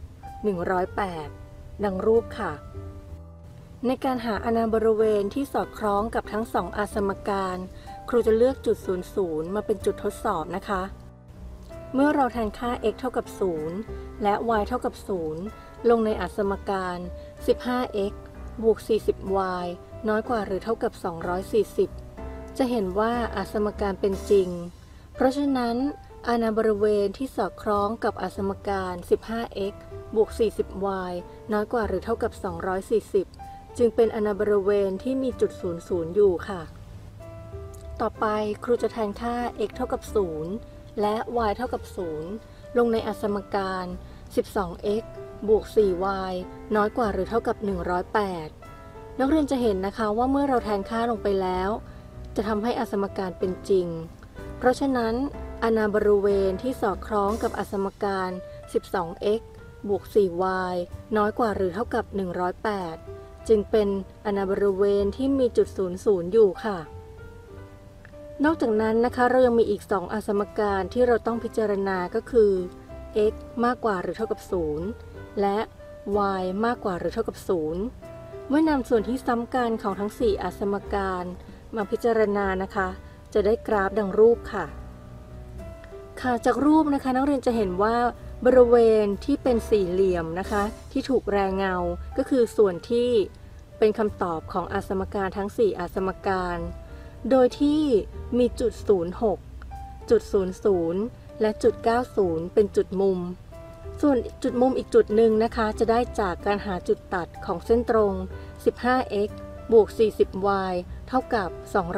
108ดังรูปค่ะในการหาอนาบริเวณที่สอดคล้องกับทั้ง2อาสมการครูจะเลือกจุด00มาเป็นจุดทดสอบนะคะเมื่อเราแทนค่า x เท่ากับ0และ y เท่ากับ0ลงในอาสมการ 15x บวก 40y น้อยกว่าหรือเท่ากับ240จะเห็นว่าอาสมการเป็นจริงเพราะฉะนั้นอนาบริเวณที่สอดคล้องกับอาสมการ 15x บวก 40y น้อยกว่าหรือเท่ากับ240จึงเป็นอนาบริเวณที่มีจุด00อยู่ค่ะต่อไปครูจะแทนค่า x เท่ากับ0และ y เท่ากับ0ลงในอาสมการ 12x บวก 4y น้อยกว่าหรือเท่ากับ108นักเรียนจะเห็นนะคะว่าเมื่อเราแทนค่าลงไปแล้วจะทำให้อาสมการเป็นจริงเพราะฉะนั้นอนาบริเวณที่สอดคล้องกับอาสมการ 12x บวก 4y น้อยกว่าหรือเท่ากับ108จึงเป็นอนาบริเวณที่มีจุด00อยู่ค่ะนอกจากนั้นนะคะเรายังมีอีก2อาสมการที่เราต้องพิจารณาก็คือ x มากกว่าหรือเท่ากับ0และ y มากกว่าหรือเท่ากับ0เมื่อนำส่วนที่ซ้ำกันของทั้ง4อาสมการมาพิจารณานะคะจะได้กราฟดังรูปค่ะจากรูปนะคะนักเรียนจะเห็นว่าบริเวณที่เป็นสี่เหลี่ยมนะคะที่ถูกแรงเงาก็คือส่วนที่เป็นคำตอบของอาสมการทั้ง4อาสมการโดยที่มีจุด06จุด00และจุด90เป็นจุดมุมส่วนจุดมุมอีกจุดหนึ่งนะคะจะได้จากการหาจุดตัดของเส้นตรง 15x บวก 40y เท่ากับ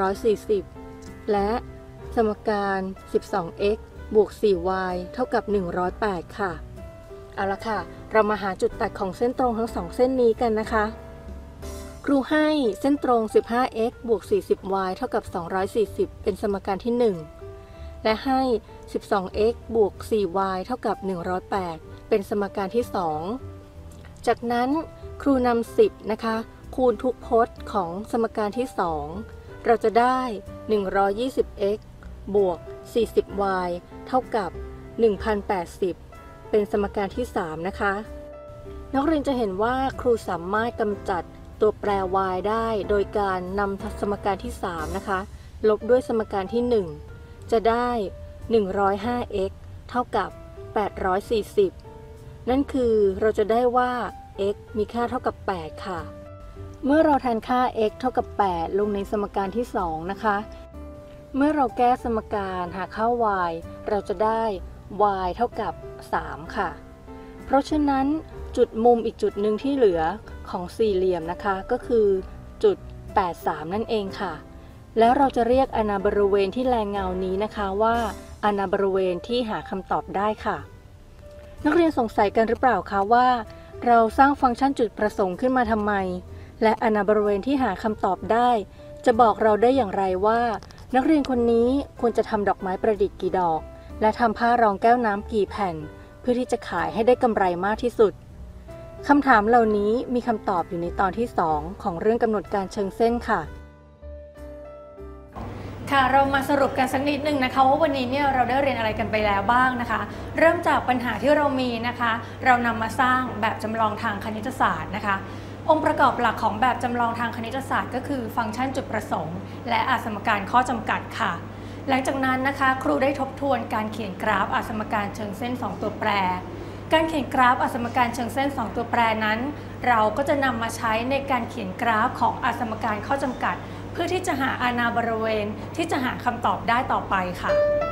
240และสมการ 12x บวก 4y เท่ากับ108ค่ะเอาละค่ะเรามาหาจุดตัดของเส้นตรงทั้ง2เส้นนี้กันนะคะครูให้เส้นตรง 15x บวก 40y เท่ากับ240เป็นสมการที่1และให้ 12x บวก 4y เท่ากับ108เป็นสมการที่2จากนั้นครูนำ10นะคะคูณทุกพจน์ของสมการที่2เราจะได้ 120x บวก 40y เท่ากับ 1080เป็นสมการที่3นะคะนักเรียนจะเห็นว่าครูสามารถกำจัดตัวแปร y ได้โดยการนำสมการที่3นะคะลบด้วยสมการที่1จะได้ 105x เท่ากับ840นั่นคือเราจะได้ว่า x มีค่าเท่ากับ8ค่ะเมื่อเราแทนค่า x เท่ากับ8ลงในสมการที่2นะคะเมื่อเราแก้สมการหาค่า y เราจะได้ y เท่ากับ3ค่ะเพราะฉะนั้นจุดมุมอีกจุดหนึ่งที่เหลือของสี่เหลี่ยมนะคะก็คือจุด83นั่นเองค่ะแล้วเราจะเรียกอนาบริเวณที่แรงเงานี้นะคะว่าอนาบริเวณที่หาคำตอบได้ค่ะนักเรียนสงสัยกันหรือเปล่าคะว่าเราสร้างฟังก์ชันจุดประสงค์ขึ้นมาทำไมและอนาบริเวณที่หาคำตอบได้จะบอกเราได้อย่างไรว่านักเรียนคนนี้ควรจะทำดอกไม้ประดิษฐ์กี่ดอกและทำผ้ารองแก้วน้ำกี่แผ่นเพื่อที่จะขายให้ได้กำไรมากที่สุดคำถามเหล่านี้มีคำตอบอยู่ในตอนที่ 2 ของเรื่องกำหนดการเชิงเส้นค่ะค่ะเรามาสรุปกันสักนิดนึงนะคะว่าวันนี้เนี่ยเราได้เรียนอะไรกันไปแล้วบ้างนะคะเริ่มจากปัญหาที่เรามีนะคะเรานำมาสร้างแบบจำลองทางคณิตศาสตร์นะคะองค์ประกอบหลักของแบบจำลองทางคณิตศาสตร์ก็คือฟังก์ชันจุดประสงค์และอาสมการข้อจำกัดค่ะหลังจากนั้นนะคะครูได้ทบทวนการเขียนกราฟอาสมการเชิงเส้น2ตัวแปรการเขียนกราฟอาสมการเชิงเส้น2ตัวแปรนั้นเราก็จะนำมาใช้ในการเขียนกราฟของอาสมการข้อจำกัดเพื่อที่จะหาอาณาบริเวณที่จะหาคำตอบได้ต่อไปค่ะ